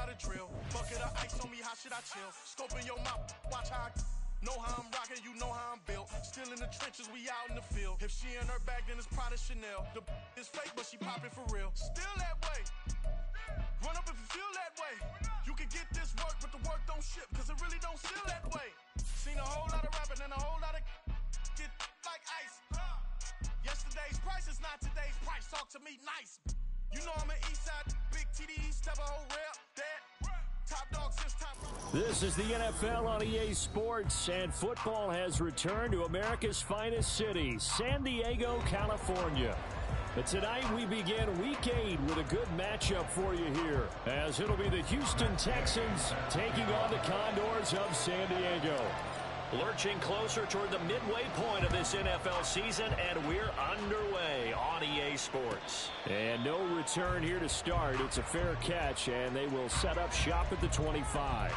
the drill. Bucket of ice on me, how should I chill? Scope in your mouth, watch how I know how I'm rocking, you know how I'm built. Still in the trenches, we out in the field. If she in her bag, then it's Prada Chanel. The is fake, but she poppin' for real. Still that way. Run up if you feel that way. You can get this work, but the work don't ship, cause it really don't feel that way. Seen a whole lot of rapping and a whole lot of get like ice. Yesterday's price is not today's price. Talk to me nice. You know I'm an Eastside, big TD, step a whole rep, dead. Top dog since time. This is the NFL on EA Sports, and football has returned to America's finest city, San Diego, California. But tonight we begin Week 8 with a good matchup for you here, as it'll be the Houston Texans taking on the Condors of San Diego. Lurching closer toward the midway point of this NFL season, and we're underway on EA Sports. And no return here to start. It's a fair catch, and they will set up shop at the 25.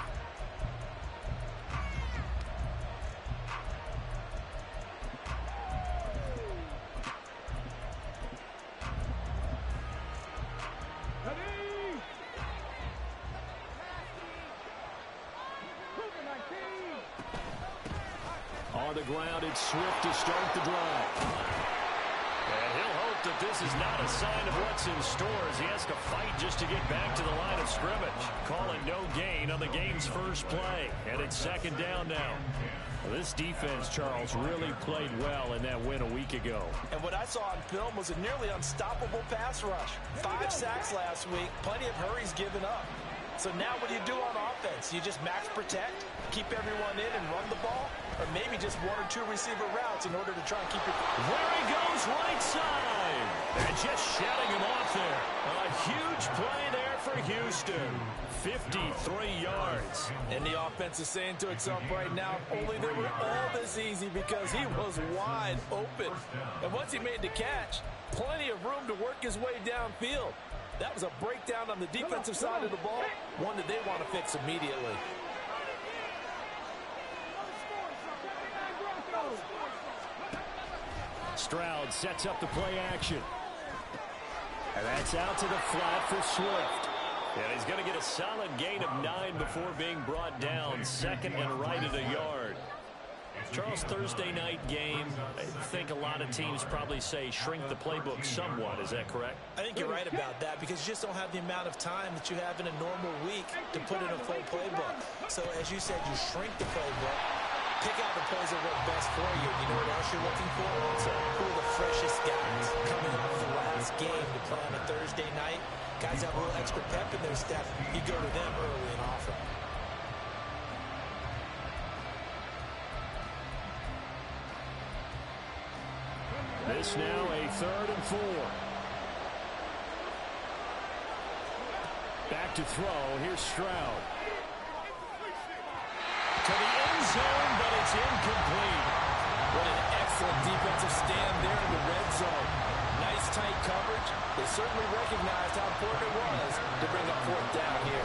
On the ground, it's Swift to start the drive. And he'll hope that this is not a sign of what's in store as he has to fight just to get back to the line of scrimmage. Calling no gain on the game's first play. And it's second down now. Well, this defense, Charles, really played well in that win a week ago. And what I saw on film was a nearly unstoppable pass rush. 5 sacks last week, plenty of hurries given up. So now what do you do on offense? You just max protect, keep everyone in and run the ball? Or maybe just 1 or 2 receiver routes in order to try and keep it. There he goes, right side. And just shutting him off there. A huge play there for Houston. 53 yards. And the offense is saying to itself right now, only they were all this easy because he was wide open. And once he made the catch, plenty of room to work his way downfield. That was a breakdown on the defensive side of the ball, one that they want to fix immediately. Stroud sets up the play action. And that's out to the flat for Swift. And he's going to get a solid gain of 9 before being brought down. Second and right at a yard. Charles, Thursday night game, I think a lot of teams probably say shrink the playbook somewhat. Is that correct? I think you're right about that because you just don't have the amount of time that you have in a normal week to put in a full playbook. So as you said, you shrink the playbook, pick out the plays that work best for you. You know what else you're looking for? So who are the freshest guys coming off the last game to play on a Thursday night? Guys have a little extra pep in their step. You go to them early and often. This now a 3rd and 4. Back to throw. Here's Stroud. To the end zone, but it's incomplete. What an excellent defensive stand there in the red zone. Nice tight coverage. They certainly recognized how important it was to bring up 4th down here.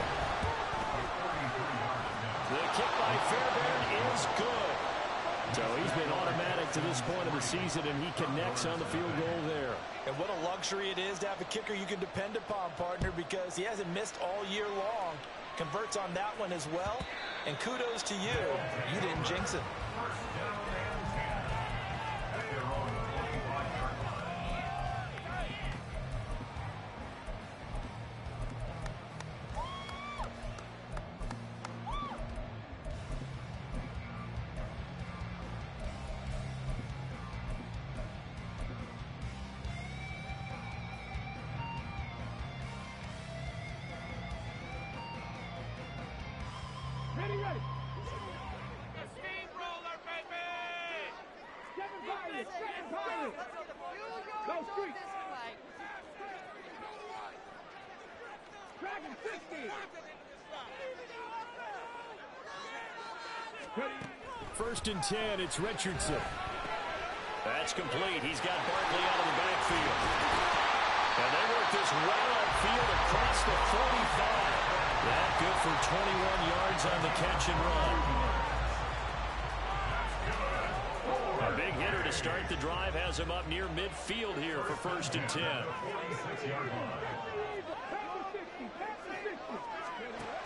The kick by Fairbairn is good. So he's been automatic to this point of the season, and he connects on the field goal there. And what a luxury it is to have a kicker you can depend upon, partner, because he hasn't missed all year long. Converts on that one as well. And kudos to you. You didn't jinx it. Ready. The steamroller, baby! Kevin Pilot, Kevin Pilot! Go street! Dragon 50! First and 10, it's Richardson. That's complete. He's got Barkley out of the backfield. And they work this right upfield across the 45. That good for 21 yards on the catch and run. A big hitter to start the drive has him up near midfield here for first and 10.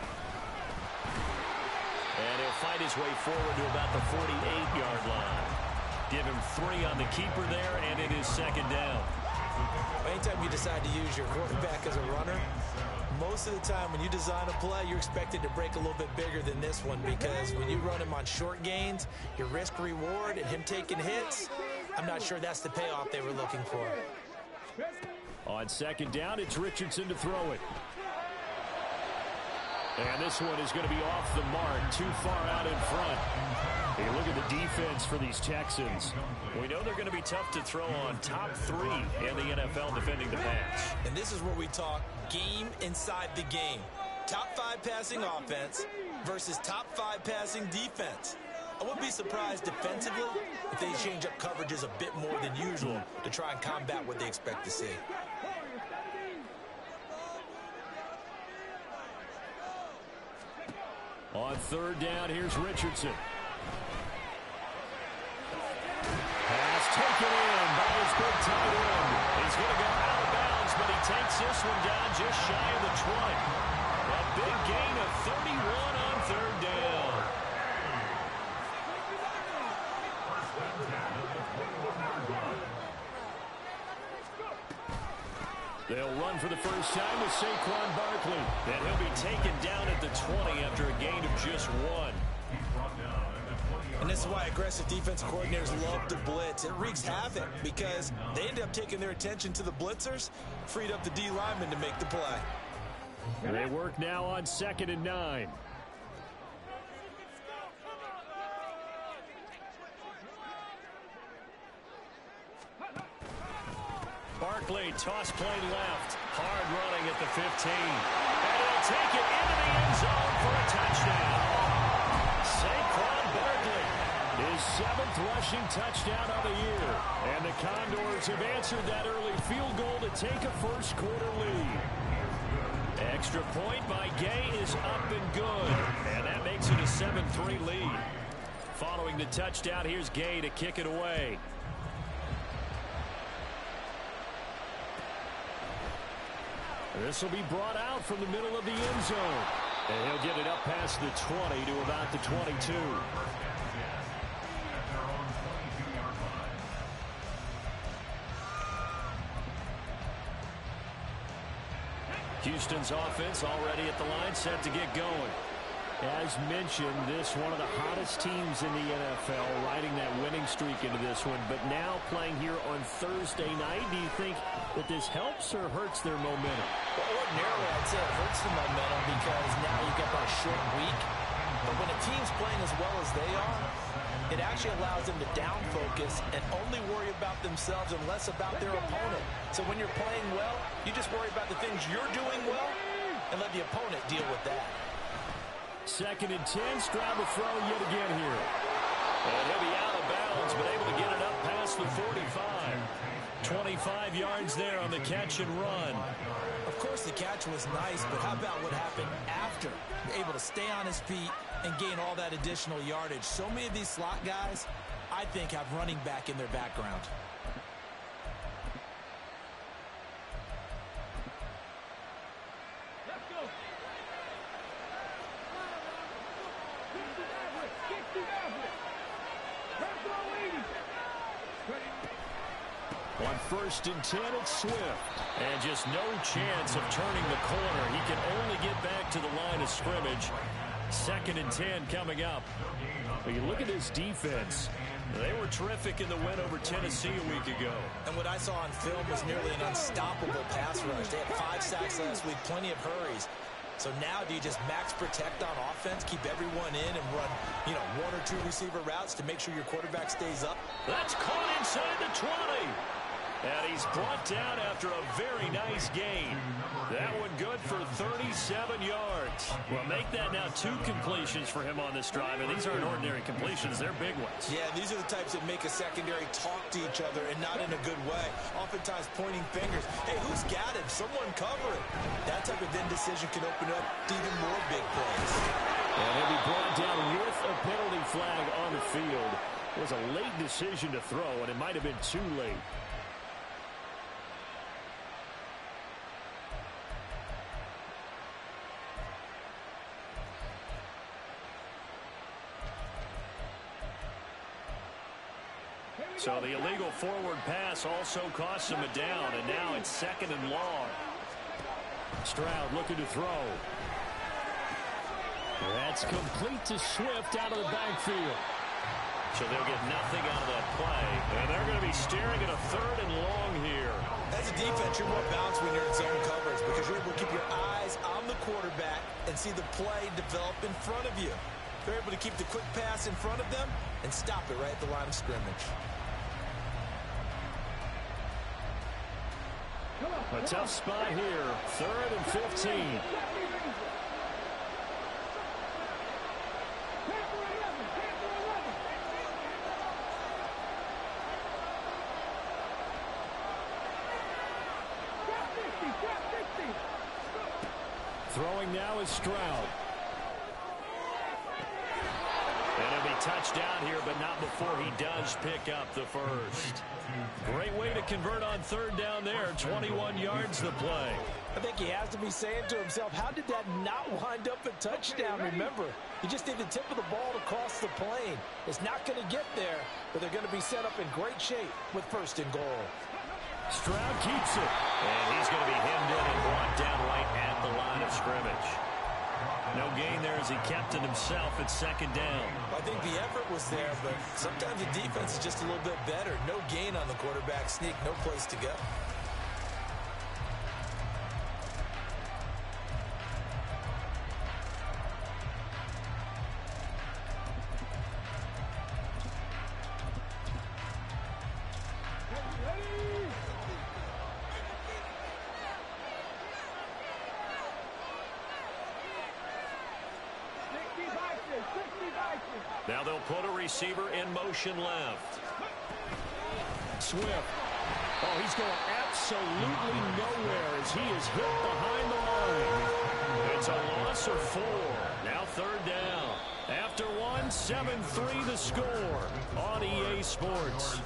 fight his way forward to about the 48-yard line. Give him 3 on the keeper there, and it is second down. Anytime you decide to use your quarterback as a runner, most of the time when you design a play, you're expected to break a little bit bigger than this one, because when you run him on short gains, your risk-reward and him taking hits, I'm not sure that's the payoff they were looking for. On second down, it's Richardson to throw it. And this one is going to be off the mark, too far out in front. Hey, look at the defense for these Texans. We know they're going to be tough to throw on. Top 3 in the NFL defending the pass. And this is where we talk game inside the game. Top 5 passing offense versus top 5 passing defense. I wouldn't be surprised defensively if they change up coverages a bit more than usual to try and combat what they expect to see. On third down, here's Richardson. Pass taken in by his big tight end. He's going to go out of bounds, but he takes this one down just shy of the 20. A big gain of 31 on third down. They'll run for the first time with Saquon Barkley. And he'll be taken down at the 20 after a gain of just 1. And this is why aggressive defensive coordinators love to blitz. It wreaks havoc because they end up taking their attention to the blitzers, freed up the D lineman to make the play. And they work now on 2nd and 9. Barkley, toss play left. Hard running at the 15. And he'll take it into the end zone for a touchdown. Saquon Barkley, his 7th rushing touchdown of the year. And the Condors have answered that early field goal to take a first-quarter lead. Extra point by Gay is up and good. And that makes it a 7-3 lead. Following the touchdown, here's Gay to kick it away. This will be brought out from the middle of the end zone. And he'll get it up past the 20 to about the 22. Houston's offense already at the line, set to get going. As mentioned, this one of the hottest teams in the NFL, riding that winning streak into this one, but now playing here on Thursday night. Do you think that this helps or hurts their momentum? Well, ordinarily, I'd say it hurts the momentum because now you've got that short week. But when a team's playing as well as they are, it actually allows them to down focus and only worry about themselves and less about their opponent. So when you're playing well, you just worry about the things you're doing well and let the opponent deal with that. 2nd and 10, Stroud will throw yet again here. And he'll be out of bounds, but able to get it up past the 45. 25 yards there on the catch and run. Of course, the catch was nice, but how about what happened after? Able to stay on his feet and gain all that additional yardage. So many of these slot guys, I think, have running back in their background. On 1st and 10, it's Swift. And just no chance of turning the corner. He can only get back to the line of scrimmage. 2nd and 10 coming up. But you look at his defense. They were terrific in the win over Tennessee a week ago. And what I saw on film was nearly an unstoppable pass rush. They had 5 sacks last week, plenty of hurries. So now do you just max protect on offense, keep everyone in and run, 1 or 2 receiver routes to make sure your quarterback stays up? That's caught inside the 20. And he's brought down after a very nice gain. That one good for 37 yards. Well, make that now 2 completions for him on this drive. And these aren't ordinary completions. They're big ones. Yeah, these are the types that make a secondary talk to each other and not in a good way. Oftentimes pointing fingers. Hey, who's got him? Someone cover it. That type of indecision can open up to even more big plays. And he'll be brought down with a penalty flag on the field. It was a late decision to throw, and it might have been too late. So the illegal forward pass also costs him a down, and now it's 2nd and long. Stroud looking to throw. That's complete to Swift out of the backfield. So they'll get nothing out of that play, and they're going to be staring at a 3rd and long here. As a defense, you're more balanced when you're in zone coverage because you're able to keep your eyes on the quarterback and see the play develop in front of you. They're able to keep the quick pass in front of them and stop it right at the line of scrimmage. A tough spot here, 3rd and 15. Throwing now is Stroud. And it'll be touchdown here, but not before he does pick up the first. Great way to convert on 3rd down there. 21 yards the play. I think he has to be saying to himself, how did that not wind up a touchdown? Remember, you just need the tip of the ball to cross the plane. It's not going to get there, but they're going to be set up in great shape with 1st and goal. Stroud keeps it. And he's going to be hemmed in and brought down right at the line of scrimmage. No gain there as he kept it himself at 2nd down. I think the effort was there, but sometimes the defense is just a little bit better. No gain on the quarterback sneak, no place to go. Now they'll put a receiver in motion left. Swift. Oh, he's going absolutely nowhere as he is hit behind the line. It's a loss of 4. Now 3rd down. After 1, 7-3 the score on EA Sports.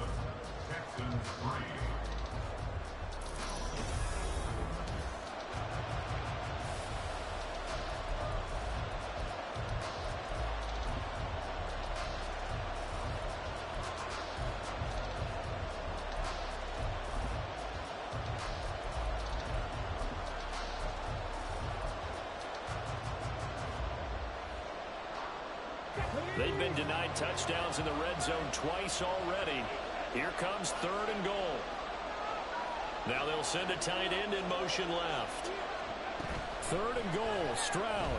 They've been denied touchdowns in the red zone twice already. Here comes 3rd and goal. Now they'll send a tight end in motion left. 3rd and goal, Stroud.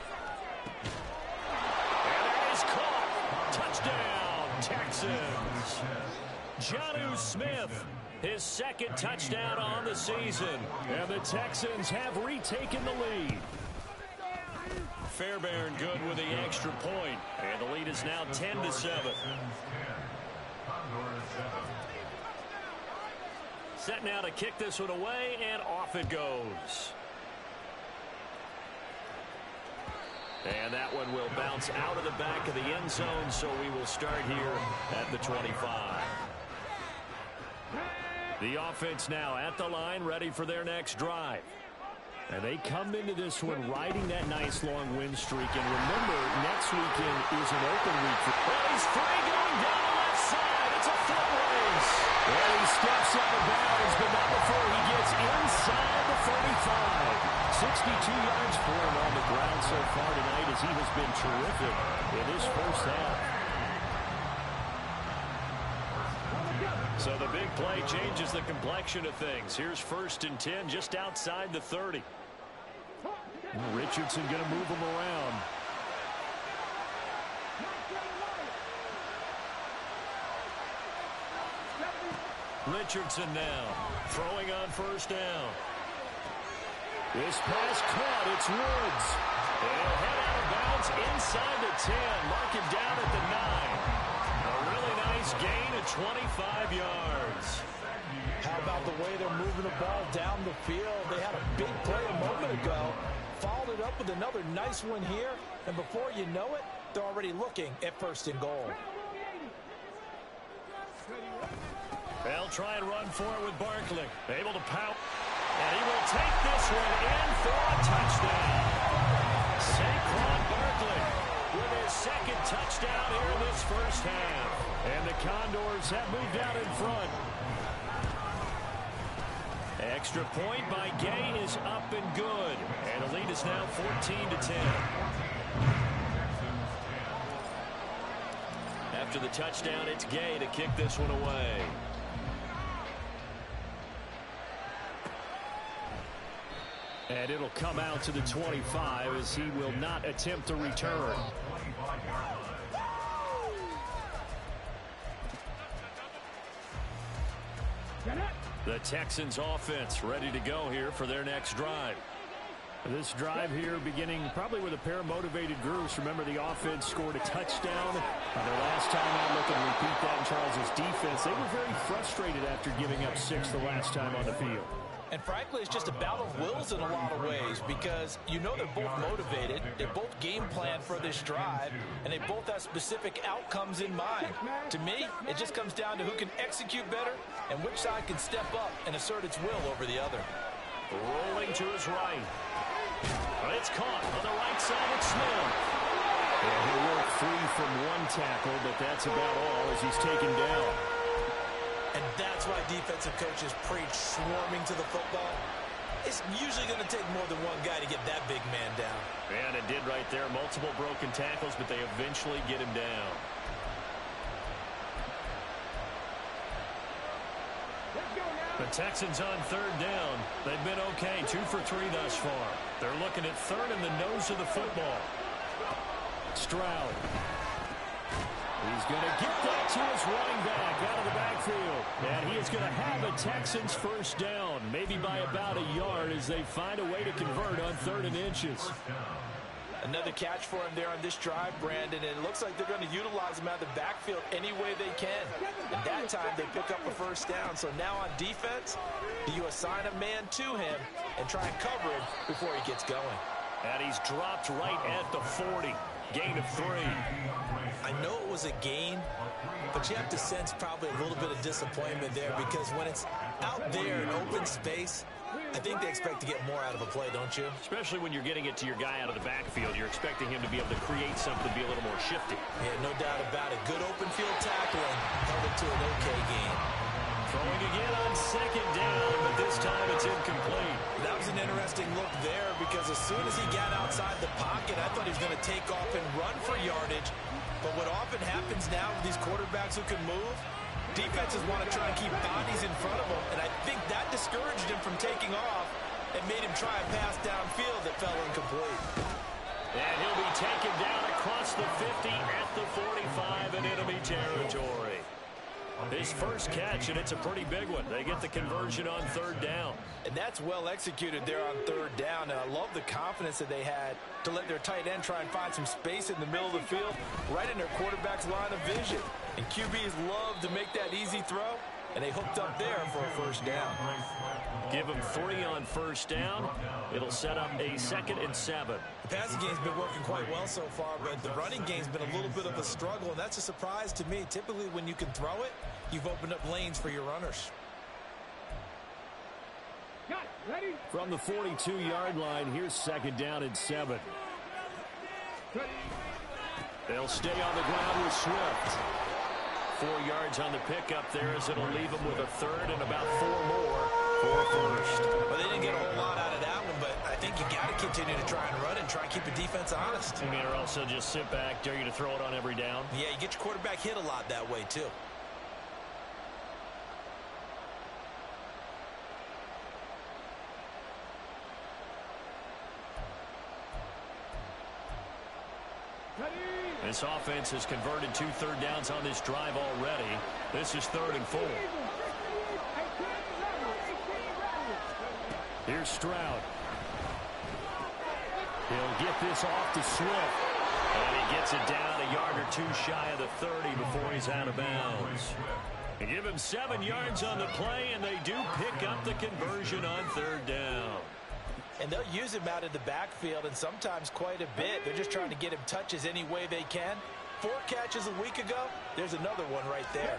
And that is caught. Touchdown, Texans. Jonnu Smith, his 2nd touchdown on the season. And the Texans have retaken the lead. Fairbairn good with the extra point, and the lead is now 10-7. Set now to kick this one away, and off it goes. And that one will bounce out of the back of the end zone, so we will start here at the 25. The offense now at the line, ready for their next drive. And they come into this one riding that nice long win streak. And remember, next weekend is an open week. Well, he's free going down the left side. It's a foot race. Well, he steps out of bounds, but not before he gets inside the 35. 62 yards for him on the ground so far tonight as he has been terrific in this first half. So the big play changes the complexion of things. Here's 1st and 10 just outside the 30. Richardson going to move him around. Richardson now throwing on 1st down. This pass caught. It's Woods. And he'll head out of bounds inside the 10. Mark him down at the 9. A really nice gain of 25 yards. How about the way they're moving the ball down the field? They had a big play a moment ago. Followed it up with another nice one here. And before you know it, they're already looking at 1st and goal. They'll try and run for it with Barkley. Able to pout. And he will take this one in for a touchdown. Saquon Barkley with his 2nd touchdown here in this first half. And the the Condors have moved out in front. Extra point by Gay is up and good. And the lead is now 14-10. After the touchdown, it's Gay to kick this one away. And it'll come out to the 25 as he will not attempt to return. The Texans offense ready to go here for their next drive. This drive here beginning probably with a pair of motivated groups. Remember, the offense scored a touchdown. Their last time out, look and repeat that in Charles's defense. They were very frustrated after giving up 6 the last time on the field. And frankly, it's just a battle of wills in a lot of ways because you know they're both motivated, they both game plan for this drive, and they both have specific outcomes in mind. To me, it just comes down to who can execute better and which side can step up and assert its will over the other. Rolling to his right. It's caught on the right side. It's Smith. And he'll work free from one tackle, but that's about all as he's taken down. And that's why defensive coaches preach swarming to the football. It's usually going to take more than one guy to get that big man down. And it did right there. Multiple broken tackles, but they eventually get him down. The Texans on third down. They've been okay. 2 for 3 thus far. They're looking at third in the nose of the football. Stroud. He's going to get that to his running back out of the backfield. And he is going to have a Texans first down, maybe by about a yard as they find a way to convert on 3rd and inches. Another catch for him there on this drive, Brandon, and it looks like they're going to utilize him out of the backfield any way they can. And that time they pick up a first down. So now on defense, do you assign a man to him and try and cover him before he gets going? And he's dropped right at the 40. Gain of 3. I know it was a gain, but you have to sense probably a little bit of disappointment there because when it's out there in open space, I think they expect to get more out of a play, don't you? Especially when you're getting it to your guy out of the backfield. You're expecting him to be able to create something, be a little more shifty. Yeah, no doubt about it. Good open field tackling held it to an okay gain. Throwing again on 2nd down, but this time it's incomplete. That was an interesting look there because as soon as he got outside the pocket, I thought he was going to take off and run for yardage. But what often happens now with these quarterbacks who can move, defenses want to try and keep bodies in front of them, and I think that discouraged him from taking off and made him try a pass downfield that fell incomplete. And he'll be taken down across the 50 at the 45 in enemy territory. His first catch, and it's a pretty big one. They get the conversion on 3rd down. And that's well executed there on 3rd down. And I love the confidence that they had to let their tight end try and find some space in the middle of the field, right in their quarterback's line of vision. And QBs love to make that easy throw, and they hooked up there for a first down. Give them 3 on 1st down. It'll set up a 2nd and 7. The passing game's been working quite well so far, but the running game's been a little bit of a struggle, and that's a surprise to me. Typically, when you can throw it, you've opened up lanes for your runners. Ready? From the 42-yard line, here's 2nd down and 7. They'll stay on the ground with Swift. 4 yards on the pickup there as it'll leave them with a 3rd and about 4 more for a first. Well, they didn't get a whole lot out of that one, but I think you got to continue to try and run and try and keep the defense honest. I mean, or also just sit back, dare you to throw it on every down. Yeah, you get your quarterback hit a lot that way, too. This offense has converted 2 3rd downs on this drive already. This is 3rd and 4. Here's Stroud. He'll get this off to Swift. And he gets it down a yard or 2 shy of the 30 before he's out of bounds. They give him 7 yards on the play, and they do pick up the conversion on 3rd down. And they'll use him out of the backfield, and sometimes quite a bit. They're just trying to get him touches any way they can. 4 catches a week ago. There's another one right there.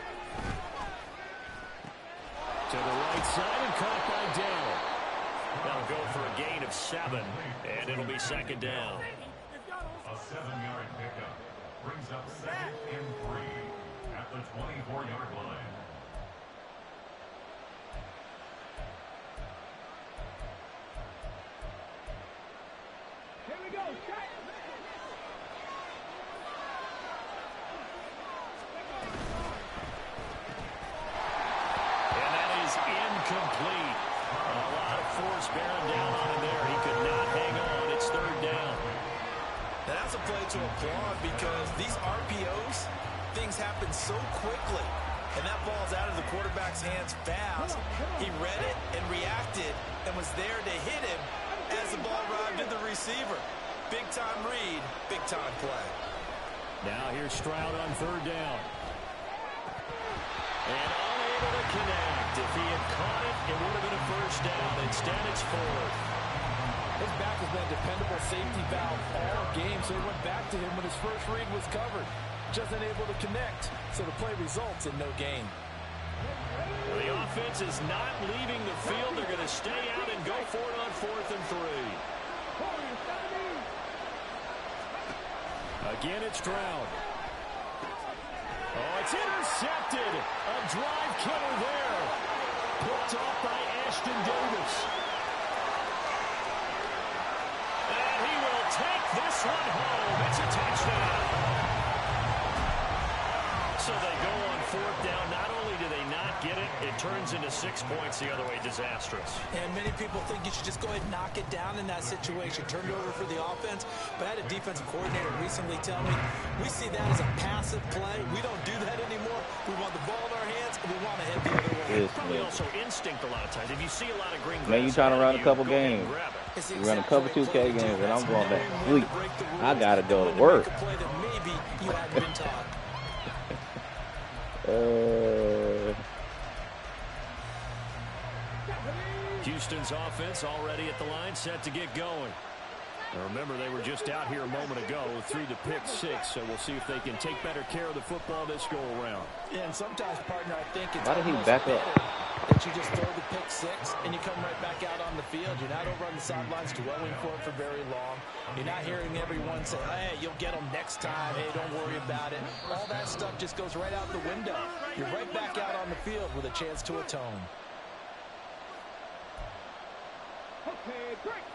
To the right side and caught by Dell. That'll go for a gain of 7, and it'll be 2nd down. A 7-yard pickup brings up 2nd and 3 at the 24-yard line. Here we go. Set. And that is incomplete. A lot of force bearing down on him there. He could not hang on. It's third down. Now that's a play to applaud because these RPOs, things happen so quickly. And that ball's out of the quarterback's hands fast. He read it and reacted and was there to hit him as the ball arrived at the receiver. Big-time read, big-time play. Now here's Stroud on third down. And unable to connect. If he had caught it, it would have been a first down. Instead, it's fourth. His back has been a dependable safety valve all game, so he went back to him when his first read was covered. Just unable to connect, so the play results in no gain. Well, the offense is not leaving the field. They're going to stay out and go for it on 4th and 3. Again, it's Stroud. Oh, it's intercepted. A drive killer there. Picked off by Ashton Davis. And he will take this one home. It's a touchdown. So they go on 4th down. Not only do they not get it, it turns into 6 points the other way. Disastrous. And many people think you should just go ahead and knock it down in that situation. Turn it over for the offense. But I had a defensive coordinator recently tell me, we see that as a passive play. We don't do that anymore. We want the ball in our hands, and we want to head the other way. Probably also instinct a lot of times. If you see a lot of green grass, man, you trying to run a couple games. You run a couple 2K games, and I'm going back to sleep. I got to go to work. Maybe you hadn't been taught. Houston's offense already at the line, set to get going. Now remember, they were just out here a moment ago through the pick 6, so we'll see if they can take better care of the football this go around. Yeah, and sometimes, partner, I think it's why did he back up? That you just throw the pick 6 and you come right back out on the field. You're not over on the sidelines dwelling for it for very long. You're not hearing everyone say, hey, you'll get them next time. Hey, don't worry about it. All that stuff just goes right out the window. You're right back out on the field with a chance to atone. Okay, break.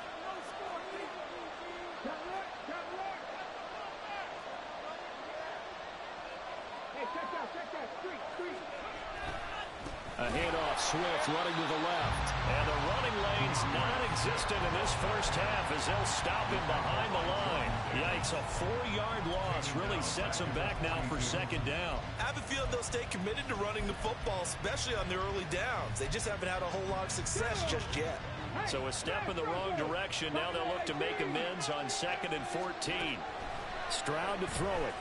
Hey, check that. Street. A handoff, Swift running to the left. And the running lane's non-existent in this first half as they'll stop him behind the line. Yikes, a 4-yard loss really sets him back now for second down. I have a feeling they'll stay committed to running the football, especially on the early downs. They just haven't had a whole lot of success just yet. So a step in the wrong direction. Now they'll look to make amends on 2nd and 14. Stroud to throw it.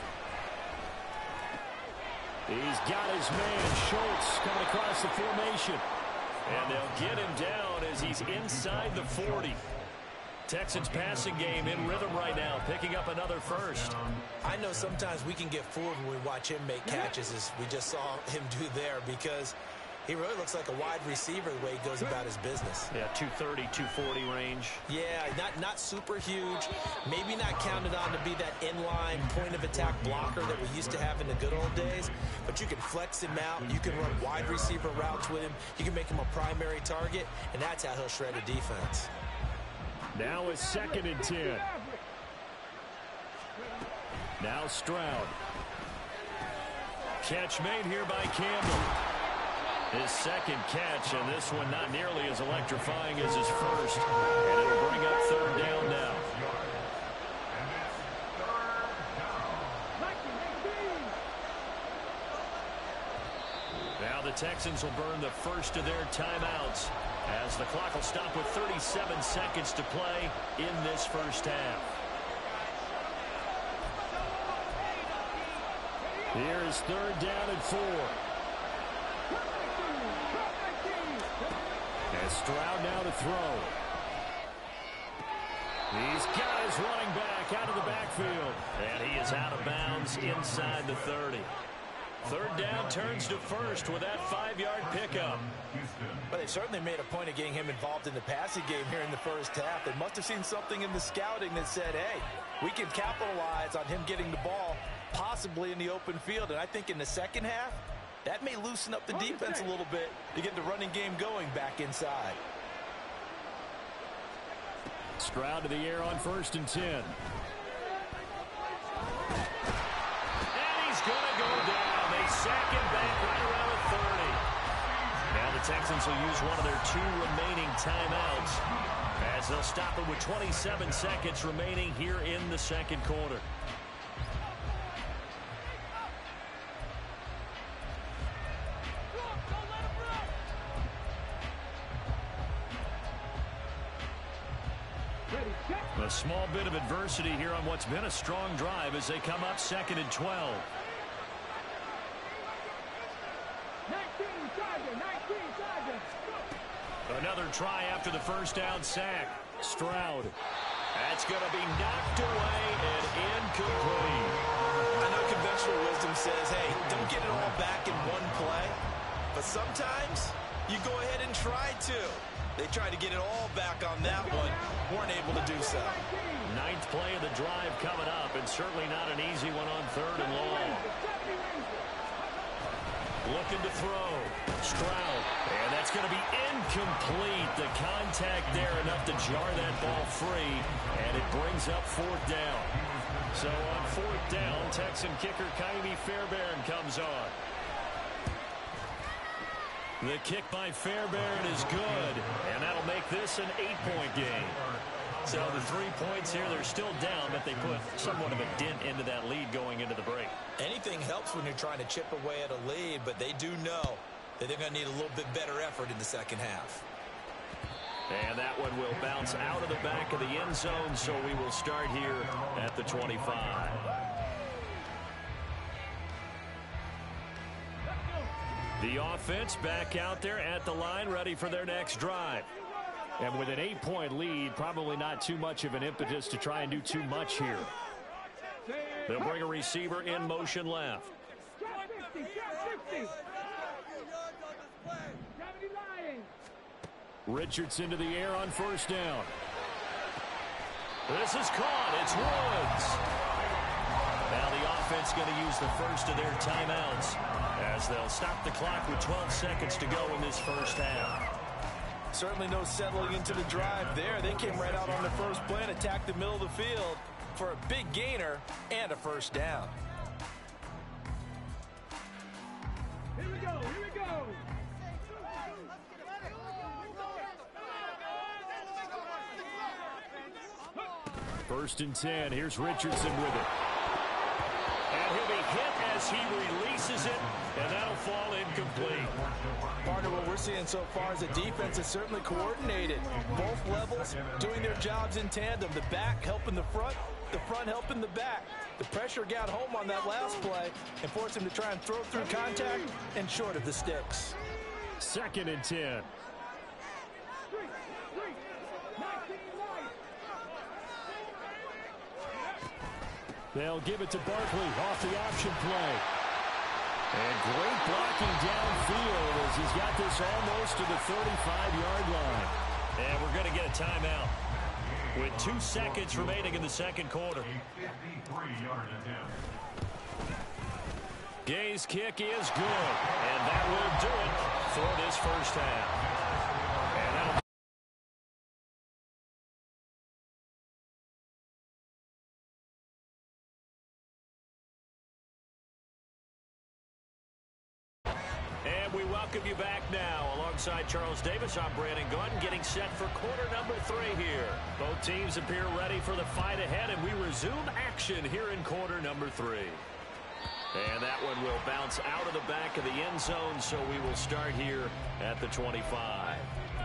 He's got his man, Schultz, coming across the formation. And they'll get him down as he's inside the 40. Texans passing game in rhythm right now, picking up another first. I know sometimes we can get fooled when we watch him make catches, as we just saw him do there, because he really looks like a wide receiver the way he goes about his business. Yeah, 230, 240 range. Yeah, not super huge. Maybe not counted on to be that inline point-of-attack blocker that we used to have in the good old days. But you can flex him out. You can run wide receiver routes with him. You can make him a primary target, and that's how he'll shred a defense. Now it's 2nd and 10. Now Stroud. Catch made here by Campbell. His second catch, and this one not nearly as electrifying as his first. And it'll bring up 3rd down now. Now the Texans will burn the first of their timeouts as the clock will stop with 37 seconds to play in this first half. Here is 3rd down and 4. And Stroud now to throw. He's got his running back out of the backfield. And he is out of bounds inside the 30. 3rd down turns to first with that 5-yard pickup. But they certainly made a point of getting him involved in the passing game here in the first half. They must have seen something in the scouting that said, hey, we can capitalize on him getting the ball possibly in the open field. And I think in the second half, that may loosen up the defense a little bit to get the running game going back inside. Stroud to the air on 1st and 10. And he's going to go down. They sack him back right around the 30. Now the Texans will use one of their 2 remaining timeouts as they'll stop it with 27 seconds remaining here in the second quarter. A small bit of adversity here on what's been a strong drive as they come up 2nd and 12. 19, Sergeant. Another try after the first down sack. Stroud. That's going to be knocked away and incomplete. I know conventional wisdom says, hey, don't get it all back in one play. But sometimes you go ahead and try to. They tried to get it all back on that one. Weren't able to do so. 9th play of the drive coming up, and certainly not an easy one on 3rd and long. Looking to throw. Stroud. And that's going to be incomplete. The contact there enough to jar that ball free, and it brings up 4th down. So on 4th down, Texan kicker Kaimi Fairbairn comes on. The kick by Fairbairn is good, and that'll make this an 8-point game. So the 3 points here, they're still down, but they put somewhat of a dent into that lead going into the break. Anything helps when you're trying to chip away at a lead, but they do know that they're going to need a little bit better effort in the second half. And that one will bounce out of the back of the end zone, so we will start here at the 25. The offense back out there at the line, ready for their next drive. And with an 8-point lead, probably not too much of an impetus to try and do too much here. They'll bring a receiver in motion left. Richardson to the air on 1st down. This is caught. It's Woods. Now the offense going to use the first of their timeouts as they'll stop the clock with 12 seconds to go in this first half. Certainly no settling into the drive there. They came right out on the first play and attacked the middle of the field for a big gainer and a first down. Here we go. 1st and 10. Here's Richardson with it. And he'll be hit as he releases it, and that'll fall incomplete. Partner, what we're seeing so far is the defense is certainly coordinated. Both levels doing their jobs in tandem. The back helping the front helping the back. The pressure got home on that last play and forced him to try and throw through contact and short of the sticks. 2nd and 10. They'll give it to Barkley off the option play. And great blocking downfield as he's got this almost to the 35-yard line. And we're going to get a timeout with 2 seconds remaining in the second quarter. Gay's kick is good, and that will do it for this first half. And that'll we welcome you back now. Alongside Charles Davis, I'm Brandon Gordon, getting set for quarter number 3 here. Both teams appear ready for the fight ahead, and we resume action here in quarter number 3. And that one will bounce out of the back of the end zone, so we will start here at the 25.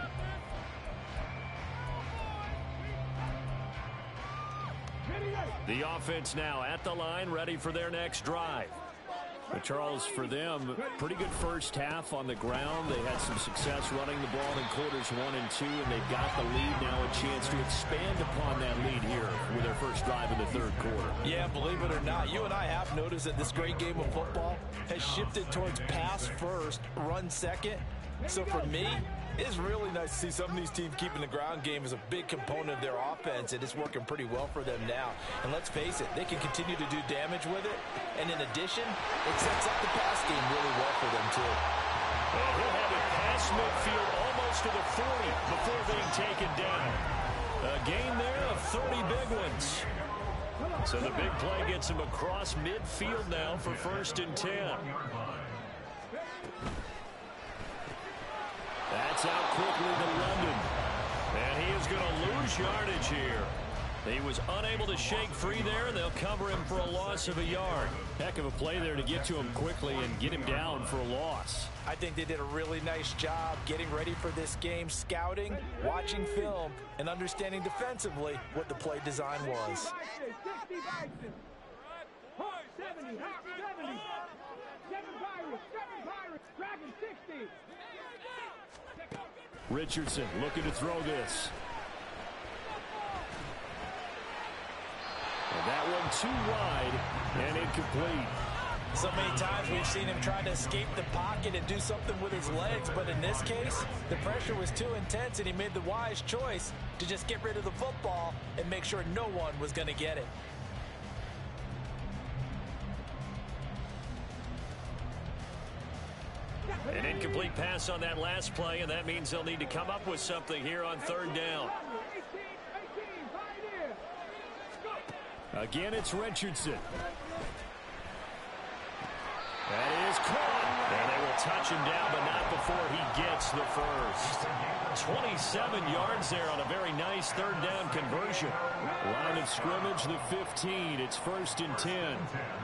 The offense now at the line, ready for their next drive. But Charles, for them, pretty good first half on the ground. They had some success running the ball in quarters 1 and 2, and they've got the lead now, a chance to expand upon that lead here with their first drive in the third quarter. Yeah, believe it or not, you and I have noticed that this great game of football has shifted towards pass first, run second, So for me, it's really nice to see some of these teams keeping the ground game as a big component of their offense, and it's working pretty well for them now. And let's face it, they can continue to do damage with it. And in addition, it sets up the pass game really well for them, too. Well, he'll have it past midfield almost to the 40 before being taken down. A gain there of 30 big ones. So the big play gets him across midfield now for 1st and 10. That's out quickly to London. And he is going to lose yardage here. He was unable to shake free there, and they'll cover him for a loss of a yard. Heck of a play there to get to him quickly and get him down for a loss. I think they did a really nice job getting ready for this game, scouting, watching film, and understanding defensively what the play design was. 70, 7 Pirates, Dragon 60. Richardson looking to throw this. And that one too wide and incomplete. So many times we've seen him try to escape the pocket and do something with his legs, but in this case, the pressure was too intense and he made the wise choice to just get rid of the football and make sure no one was going to get it. An incomplete pass on that last play, and that means they'll need to come up with something here on 3rd down. Again, it's Richardson. That is caught. And they will touch him down, but not before he gets the first. 27 yards there on a very nice 3rd down conversion. Line of scrimmage, the 15. It's 1st and 10.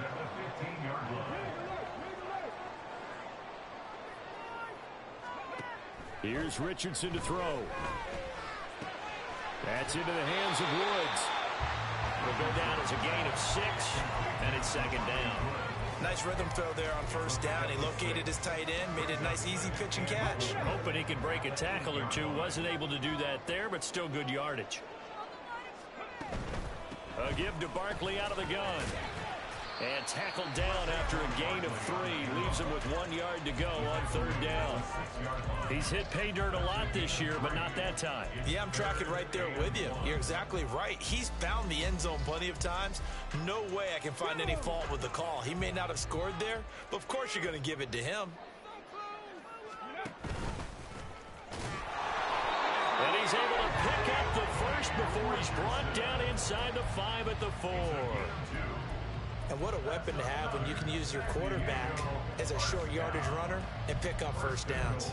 Here's Richardson to throw. That's into the hands of Woods. Will go down as a gain of 6, and it's 2nd down. Nice rhythm throw there on 1st down. He located his tight end, made a nice easy pitch and catch. Hoping he could break a tackle or two. Wasn't able to do that there, but still good yardage. A give to Barkley out of the gun. And tackled down after a gain of 3. Leaves him with 1 yard to go on 3rd down. He's hit pay dirt a lot this year, but not that time. Yeah, I'm tracking right there with you. You're exactly right. He's found the end zone plenty of times. No way I can find any fault with the call. He may not have scored there, but of course you're going to give it to him. And he's able to pick up the first before he's brought down inside the 5 at the 4. And what a weapon to have when you can use your quarterback as a short yardage runner and pick up 1st downs.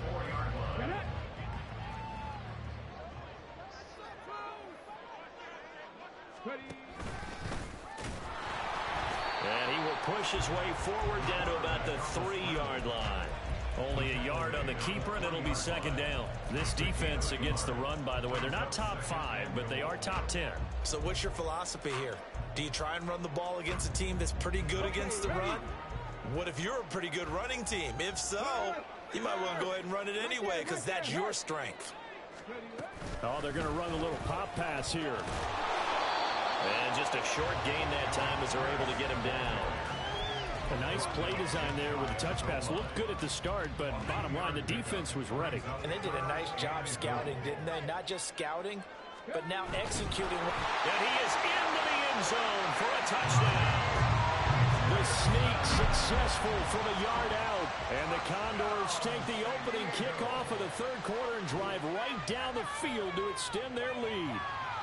And he will push his way forward down to about the 3-yard line. Only a yard on the keeper, and it'll be 2nd down. This defense against the run, by the way, they're not top 5, but they are top 10. So what's your philosophy here? Do you try and run the ball against a team that's pretty good against the run? What if you're a pretty good running team? If so, you might want to go ahead and run it anyway because that's your strength. Oh, they're going to run a little pop pass here. And just a short gain that time as they're able to get him down. A nice play design there with the touch pass. Looked good at the start, but bottom line, the defense was ready. And they did a nice job scouting, didn't they? Not just scouting, but now executing. And he is into the end zone for a touchdown. The sneak successful from a yard out. And the Condors take the opening kickoff of the 3rd quarter and drive right down the field to extend their lead.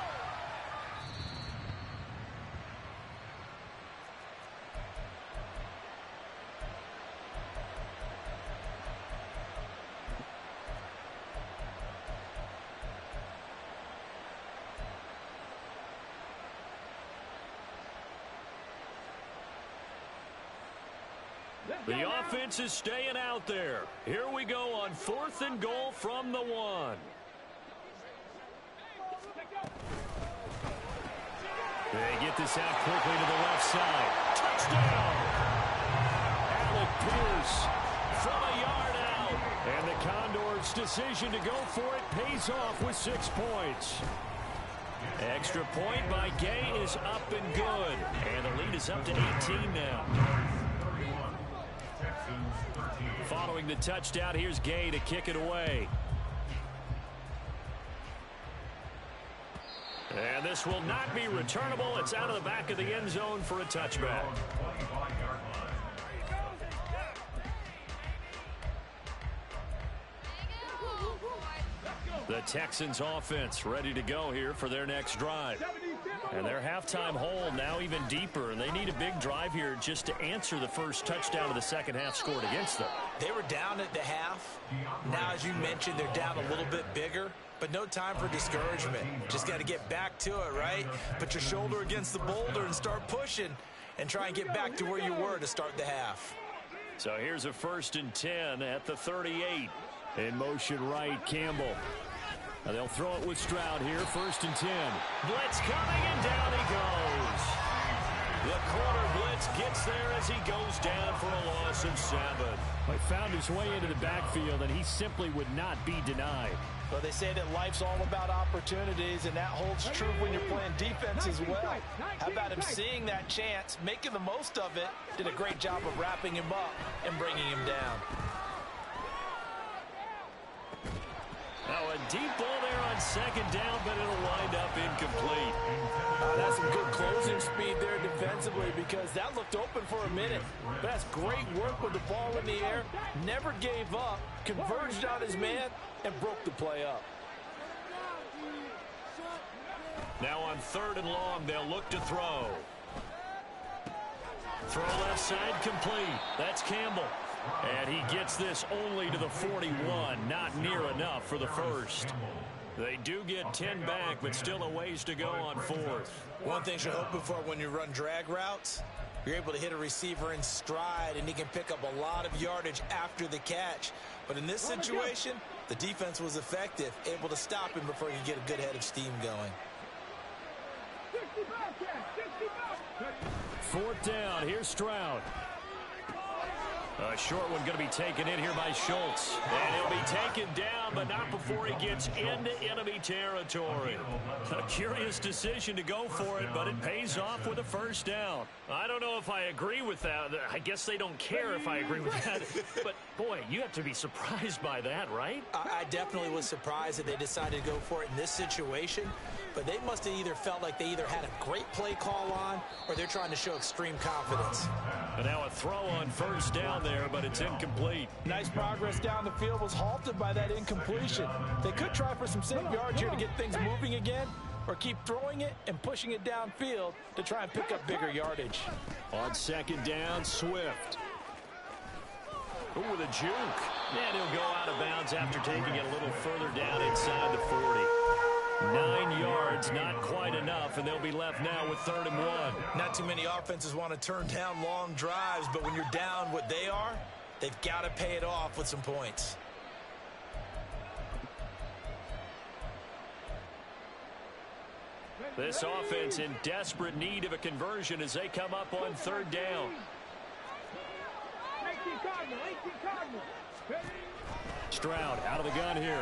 The offense is staying out there. Here we go on 4th and goal from the 1. They get this out quickly to the left side. Touchdown! Alec Pierce from a yard out. And the Condors' decision to go for it pays off with 6 points. Extra point by Gay is up and good. And the lead is up to 18 now. Following the touchdown. Here's Gay to kick it away. And this will not be returnable. It's out of the back of the end zone for a touchback. The Texans offense ready to go here for their next drive. And their halftime hole now even deeper, and they need a big drive here just to answer the first touchdown of the second half scored against them. They were down at the half. Now, as you mentioned, they're down a little bit bigger, but no time for discouragement. Just got to get back to it, right? Put your shoulder against the boulder and start pushing and try and get back to where you were to start the half. So here's a 1st and 10 at the 38. In motion right, Campbell. Now they'll throw it with Stroud here, 1st and 10. Blitz coming, and down he goes. The corner blitz gets there as he goes down for a loss of 7. He found his way into the backfield, and he simply would not be denied. Well, they say that life's all about opportunities, and that holds true when you're playing defense as well. How about him seeing that chance, making the most of it, did a great job of wrapping him up and bringing him down. Now a deep ball there on 2nd down, but it'll wind up incomplete. That's some good closing speed there defensively, because that looked open for a minute. But that's great work with the ball in the air. Never gave up, converged on his man, and broke the play up. Now on 3rd and long, they'll look to throw. Throw left side complete. That's Campbell. And he gets this only to the 41. Not near enough for the first. They do get 10 back, but still a ways to go on 4th. One thing you're hoping for when you run drag routes, you're able to hit a receiver in stride, and he can pick up a lot of yardage after the catch. But in this situation, the defense was effective, able to stop him before he could get a good head of steam going. 4th down. Here's Stroud. A short one going to be taken in here by Schultz. And he'll be taken down, but not before he gets into enemy territory. A curious decision to go for it, but it pays off with a 1st down. I don't know if I agree with that. I guess they don't care if I agree with that. But, boy, you have to be surprised by that, right? I definitely was surprised that they decided to go for it in this situation. But they must have either felt like they either had a great play call on, or they're trying to show extreme confidence. And now a throw on 1st down there, but it's incomplete. Nice progress down the field was halted by that incompletion. They could try for some safe yards here to get things moving again, or keep throwing it and pushing it downfield to try and pick up bigger yardage. On 2nd down, Swift. Ooh, with a juke. And he'll go out of bounds after taking it a little further down inside the 40. 9 yards, not quite enough, and they'll be left now with 3rd and 1. Not too many offenses want to turn down long drives, but when you're down what they are, they've got to pay it off with some points. This offense in desperate need of a conversion as they come up on 3rd down. Stroud out of the gun here.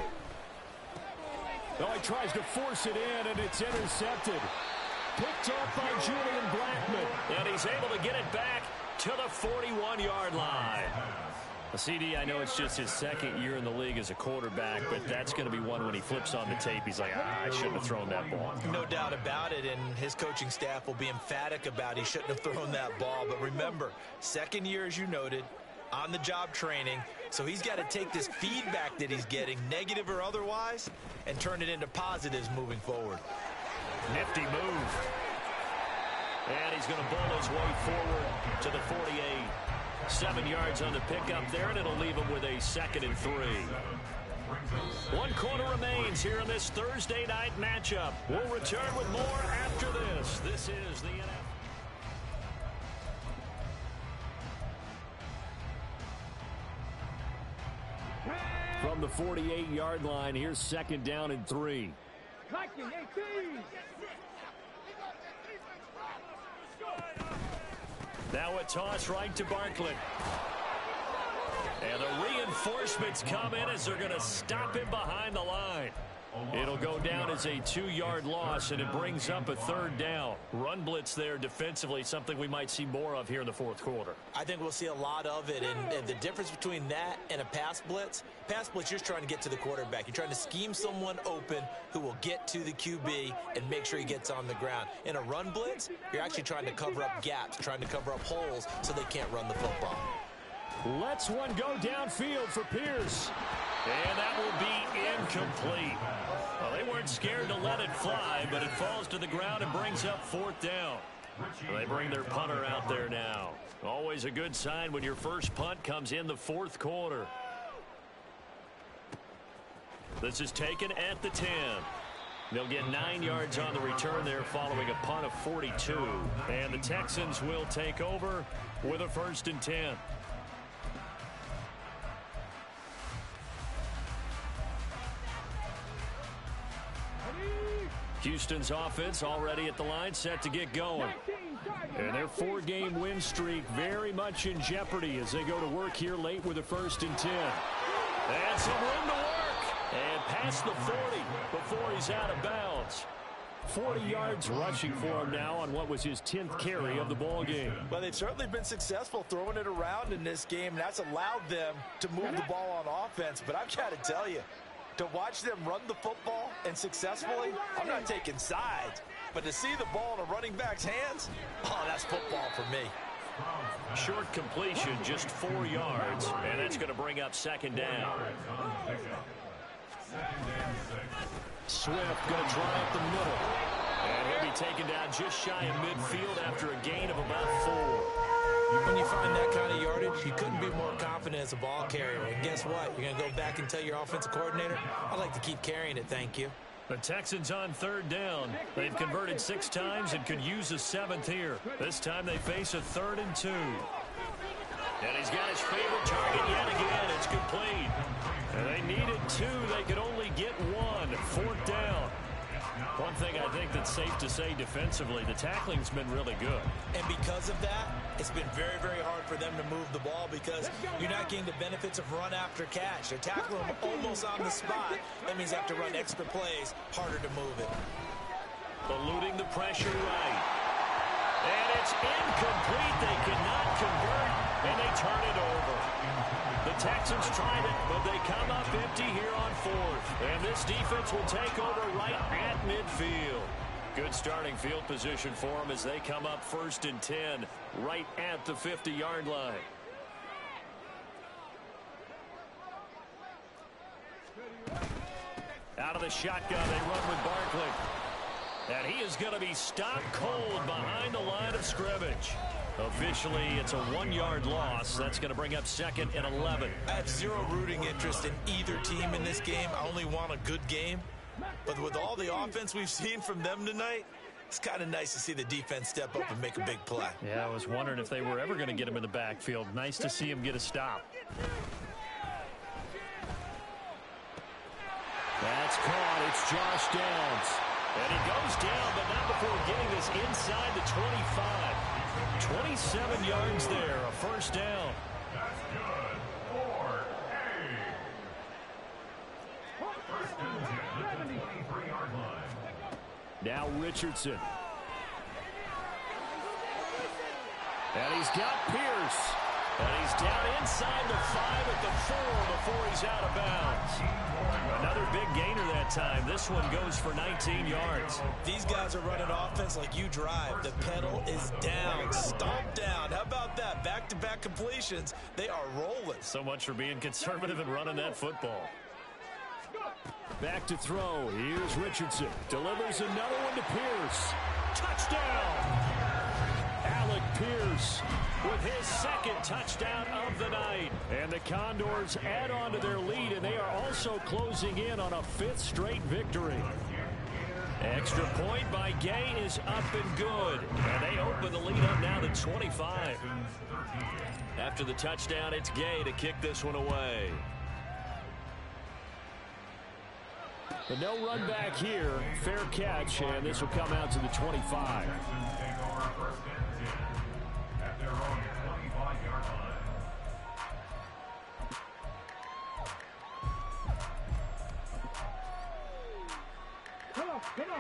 Oh, he tries to force it in, and it's intercepted. Picked up by Julian Blackman. And he's able to get it back to the 41-yard line. CD, I know it's just his 2nd year in the league as a quarterback, but that's going to be one when he flips on the tape. He's like, I shouldn't have thrown that ball. No doubt about it, and his coaching staff will be emphatic about he shouldn't have thrown that ball. But remember, 2nd year, as you noted, on-the-job training, so he's got to take this feedback that he's getting, negative or otherwise, and turn it into positives moving forward. Nifty move. And he's going to bowl his way forward to the 48. 7 yards on the pickup there, and it'll leave him with a 2nd and 3. 1 quarter remains here in this Thursday night matchup. We'll return with more after this. This is the NFL. From the 48-yard line, here's 2nd down and 3. Now a toss right to Barkley. And the reinforcements come in as they're going to stop him behind the line. It'll go down as a 2-yard loss, and it brings up a 3rd down. Run blitz there defensively, something we might see more of here in the 4th quarter. I think we'll see a lot of it, and the difference between that and a pass blitz, you're trying to get to the quarterback. You're trying to scheme someone open who will get to the QB and make sure he gets on the ground. In a run blitz, you're actually trying to cover up gaps, trying to cover up holes so they can't run the football. Lets one go downfield for Pierce. And that will be incomplete. Well, they weren't scared to let it fly, but it falls to the ground and brings up 4th down. They bring their punter out there now. Always a good sign when your first punt comes in the 4th quarter. This is taken at the 10. They'll get 9 yards on the return there following a punt of 42. And the Texans will take over with a 1st and 10. Houston's offense already at the line, set to get going. And their 4-game win streak very much in jeopardy as they go to work here late with a 1st and 10. And some room to work. And past the 40 before he's out of bounds. 40 yards rushing for him now on what was his 10th carry of the ball game. Well, they've certainly been successful throwing it around in this game, and that's allowed them to move the ball on offense. But I've got to tell you, to watch them run the football and successfully, I'm not taking sides, but to see the ball in a running back's hands, oh, that's football for me. Short completion, just 4 yards, and that's going to bring up 2nd down. Swift going to try up the middle, and he'll be taken down just shy of midfield after a gain of about 4. When you find that kind of yardage, you couldn't be more confident as a ball carrier. And guess what? You're going to go back and tell your offensive coordinator, I'd like to keep carrying it, thank you. The Texans on 3rd down. They've converted 6 times and could use a 7th here. This time they face a 3rd and 2. And he's got his favorite target yet again. It's complete. And they needed 2. They could only get 1. 4th down. One thing I think that's safe to say defensively, the tackling's been really good. And because of that, it's been very, very hard for them to move the ball because you're not getting the benefits of run after catch. They're tackling them almost on the spot. That means they have to run extra plays, harder to move it. Eluding the pressure right. And it's incomplete. They could not convert, and they turn it over. The Texans tried it, but they come up empty here on 4th. And this defense will take over right at midfield. Good starting field position for them as they come up 1st and 10 right at the 50-yard line. Out of the shotgun, they run with Barkley. And he is going to be stopped cold behind the line of scrimmage. Officially, it's a 1-yard loss. That's going to bring up 2nd and 11. I have zero rooting interest in either team in this game. I only want a good game. But with all the offense we've seen from them tonight, it's kind of nice to see the defense step up and make a big play. Yeah, I was wondering if they were ever going to get him in the backfield. Nice to see him get a stop. That's caught. It's Josh Downs. And he goes down, but not before getting this inside the 25. 27 yards there, a 1st down. That's good for First and 10 at the 23-yard line. Now Richardson. And he's got Pierce. And he's down inside the 5 at the 4 before he's out of bounds. Another big gainer that time. This one goes for 19 yards. These guys are running offense like you drive. The pedal is down, stomped down. How about that? Back-to-back completions. They are rolling. So much for being conservative and running that football. Back to throw. Here's Richardson. Delivers another one to Pierce. Touchdown! Alec Pierce with his 2nd touchdown of the night. And the Condors add on to their lead, and they are also closing in on a 5th straight victory. Extra point by Gay is up and good. And they open the lead up now to 25. After the touchdown, it's Gay to kick this one away. But no run back here. Fair catch, and this will come out to the 25. At their own 25-yard line.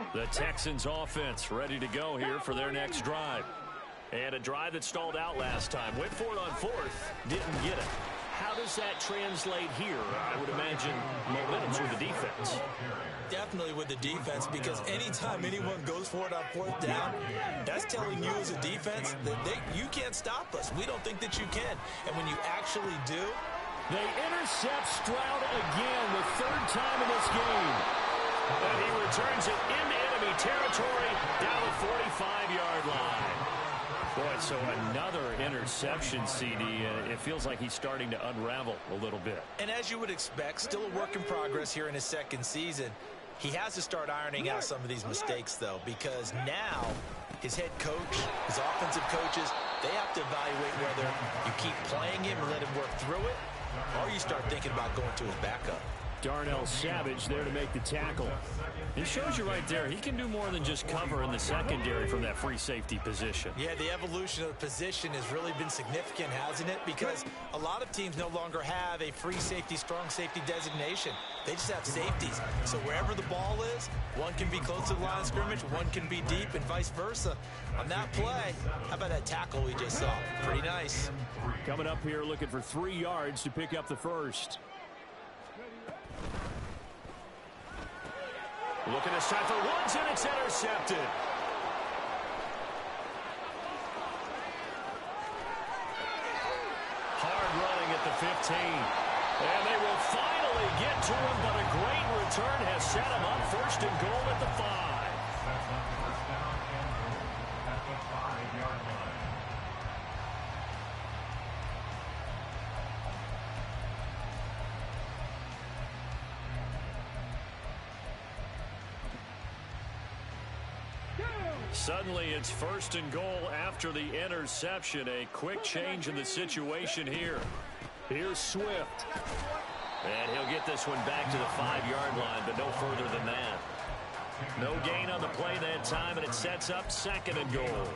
The Texans offense ready to go here for their next drive. And a drive that stalled out last time. Went for it on fourth. Didn't get it. How does that translate here? I would imagine momentum's with the defense. Definitely with the defense, because anytime anyone goes for it on fourth down, that's telling you as a defense that you can't stop us. We don't think that you can. And when you actually do, they intercept Stroud again, the third time in this game. And he returns it into enemy territory down the 45-yard line. Boy, so another interception, CD. It feels like he's starting to unravel a little bit. And as you would expect, still a work in progress here in his second season. He has to start ironing out some of these mistakes, though, because now his head coach, his offensive coaches, they have to evaluate whether you keep playing him and let him work through it, or you start thinking about going to his backup. Darnell Savage there to make the tackle. It shows you right there, he can do more than just cover in the secondary from that free safety position. Yeah, the evolution of the position has really been significant, hasn't it? Because a lot of teams no longer have a free safety, strong safety designation. They just have safeties. So wherever the ball is, one can be close to the line of scrimmage, one can be deep, and vice versa. On that play, how about that tackle we just saw? Pretty nice. Coming up here looking for 3 yards to pick up the first. Look at this time for Woods, and it's intercepted. Hard running at the 15. And they will finally get to him, but a great return has set him up first and goal at the 5. That's on first down and goal at the 5-yard line. Suddenly it's first and goal after the interception. A quick change in the situation here. Here's Swift. And he'll get this one back to the 5-yard line, but no further than that. No gain on the play that time, and it sets up second and goal.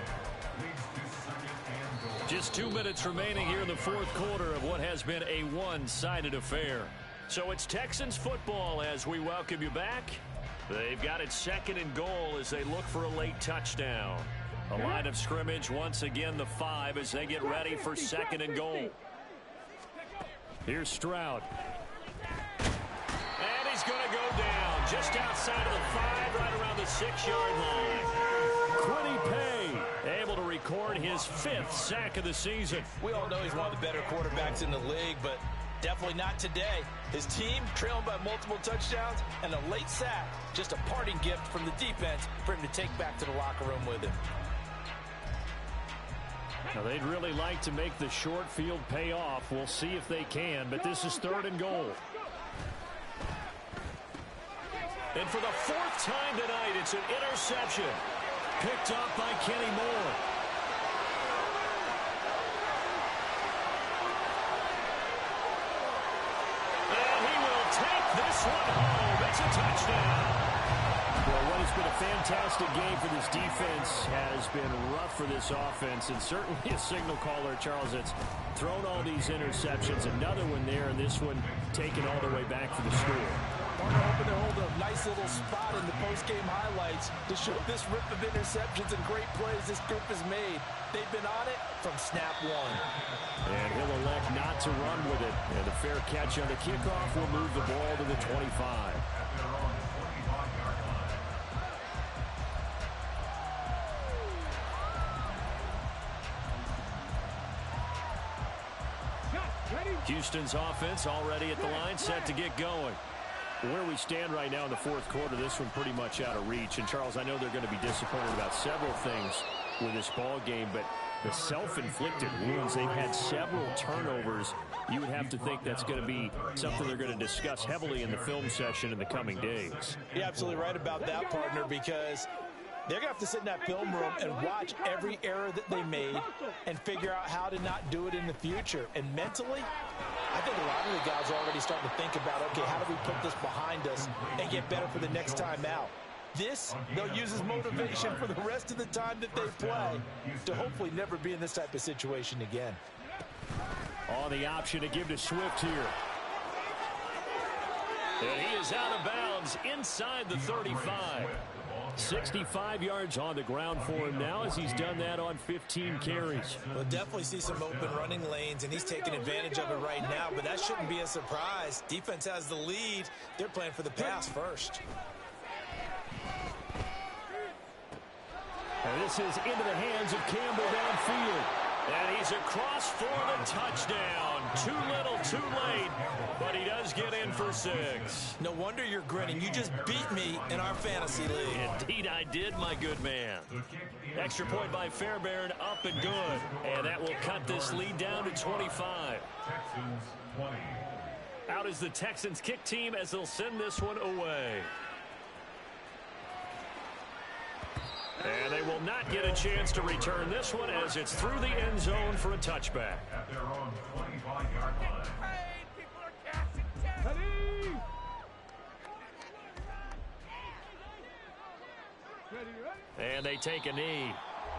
Just 2 minutes remaining here in the fourth quarter of what has been a one-sided affair. So it's Texans football as we welcome you back. They've got it second and goal as they look for a late touchdown. A line of scrimmage once again the 5 as they get ready for second and goal. Here's Stroud. And he's going to go down just outside of the 5, right around the 6-yard line. Quiddy Pay able to record his 5th sack of the season. We all know he's one of the better quarterbacks in the league, but definitely not today. His team trailing by multiple touchdowns and a late sack. Just a parting gift from the defense for him to take back to the locker room with him. Now, they'd really like to make the short field pay off. We'll see if they can, but this is third and goal. And for the 4th time tonight, it's an interception. Picked up by Kenny Moore. And he will take this one home. It's a touchdown. Well, what has been a fantastic game for this defense has been rough for this offense, and certainly a signal caller, Charles, that's thrown all these interceptions. Another one there, and this one taken all the way back for the score. Partner hoping to hold a nice little spot in the post-game highlights to show this rip of interceptions and great plays this group has made. They've been on it from snap one. And he'll elect not to run with it. And a fair catch on the kickoff will move the ball to the 25. Houston's offense already at the line, set to get going. Where we stand right now in the fourth quarter, this one pretty much out of reach. And, Charles, I know they're going to be disappointed about several things with this ball game, but the self-inflicted wounds, they've had several turnovers. You would have to think that's going to be something they're going to discuss heavily in the film session in the coming days. You're absolutely right about that, partner, because they're going to have to sit in that film room and watch every error that they made and figure out how to not do it in the future. And mentally, I think a lot of the guys are already starting to think about, okay, how do we put this behind us and get better for the next time out? This, they'll use as motivation for the rest of the time that they play to hopefully never be in this type of situation again. On the option to give to Swift here. And he is out of bounds inside the 35. 65 yards on the ground for him now as he's done that on 15 carries. We'll definitely see some open running lanes, and he's taking advantage of it right now, but that shouldn't be a surprise. Defense has the lead. They're playing for the pass first. And this is into the hands of Campbell downfield. And he's across for the touchdown. Too little, too late, but he does get in for 6. No wonder you're grinning. You just beat me in our fantasy league. Indeed I did, my good man. Extra point by Fairbairn, up and good. And that will cut this lead down to 25. Texans 20. Out is the Texans kick team as they'll send this one away. And they will not get a chance to return this one as it's through the end zone for a touchback. At their own 25-yard line. And they take a knee.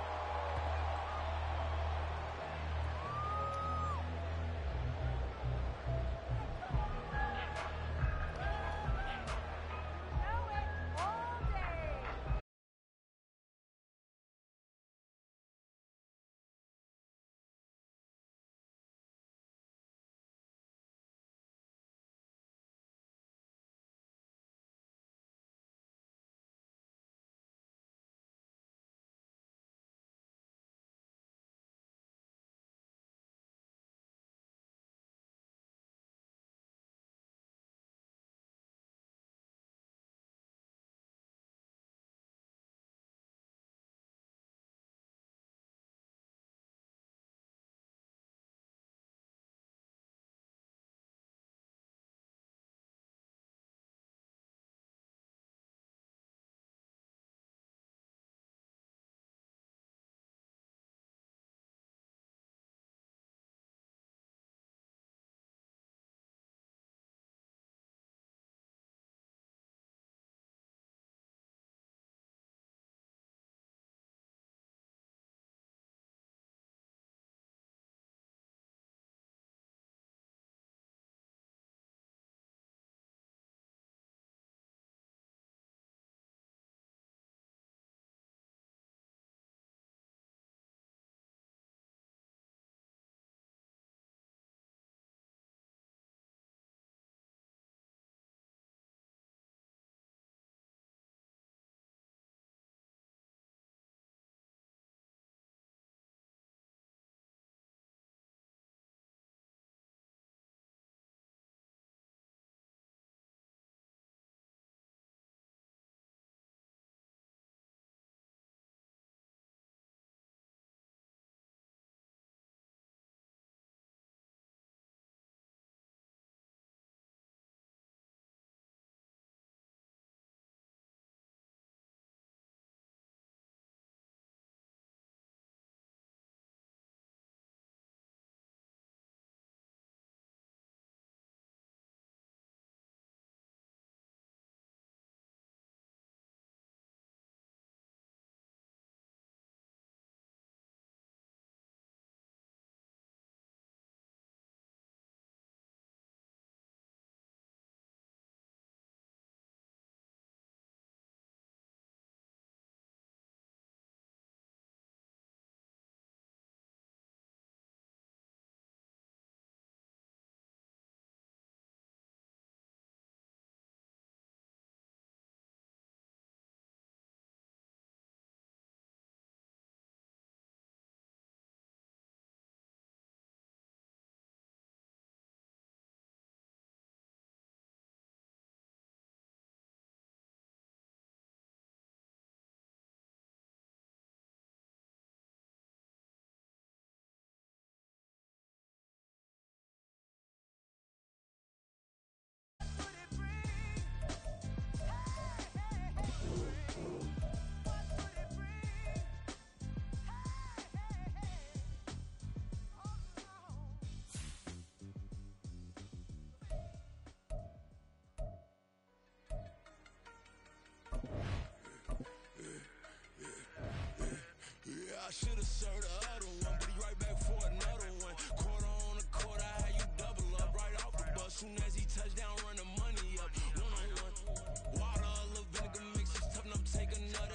Should've served the other one, but he right back for another one. Quarter on the quarter, how you double up right off the bus. Soon as he touch down, run the money up. One-on-one. Water, a little vinegar mix, it's tough enough to take another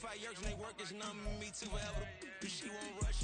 like yerks and they work is numbing me too forever. She won't rush.